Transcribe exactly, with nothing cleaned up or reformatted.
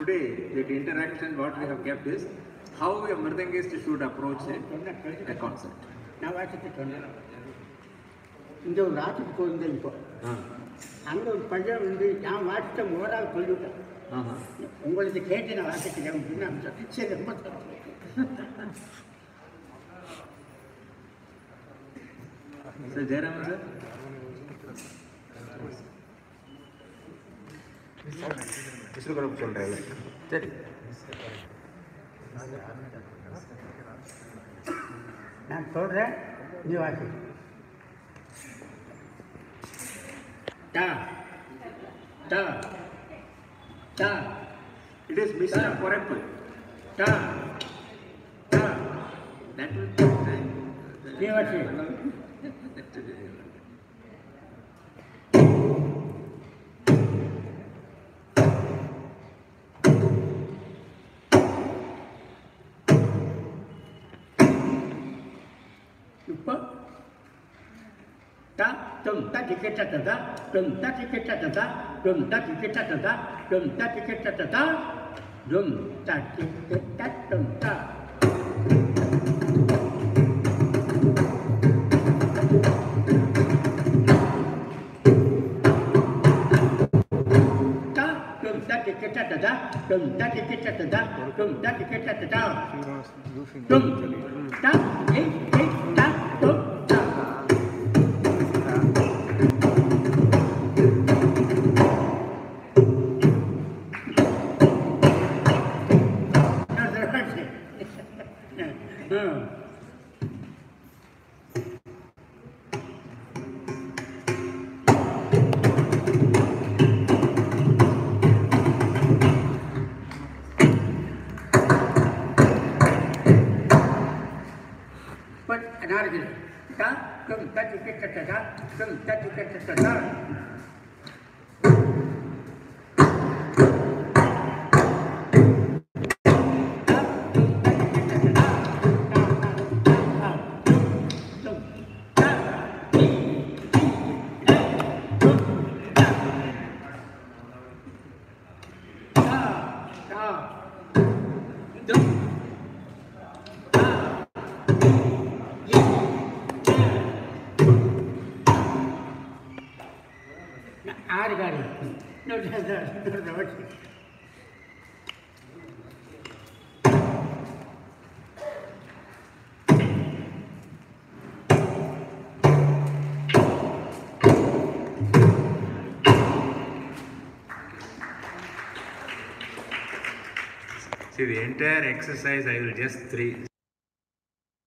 Today, the interaction what we have kept is how a mridangist should approach a, a concert. நான் வாசித்து சொன்னேன். இந்த ஒரு ராசிக்கு போயிருந்தேன். இப்போ அங்கே ஒரு பையன் வந்து நான் வாசித்த ஓரால் சொல்லிவிட்டேன். உங்களுக்கு கேட்டு நான் வாசிக்கிறேன் அப்படின்னு நான் சொல்லி சரி ரொம்ப சார் ஜெயராமன் சார் விஸ்வகரம் சொல்கிறேன். சரி நான் சொல்கிறேன் நீ வாசி. டா டா டா it is mission for apple. டா டா That will take time. நீ வாசி. இப்போ ta tum ta ti ke ta ta ta tum ta ti ke ta ta ta tum ta ti ke ta ta ta tum ta ti ke ta ta ta tum ta ti ke ta tum ta ta tum ta ti ke ta ta ta tum ta ti ke ta ta ta tum ta ti ke ta ta ta tum ta ti ke ta tum ta. But another ta tum ta ti ke ta ta ta tum ta ti ke ta ta ta. ஆறு காடி See, the entire exercise I will just three